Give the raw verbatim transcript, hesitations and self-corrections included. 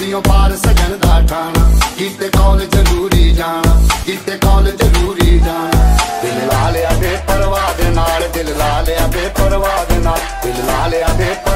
नदियों पार सजन दा ठाणा, कीते कॉल जरूरी जाना, कीते कॉल जरूरी जाना। दिल ला लिया बेपरवाह दे नाल, दिल ला लिया बेपरवाह दे नाल, दिल ला लिया बे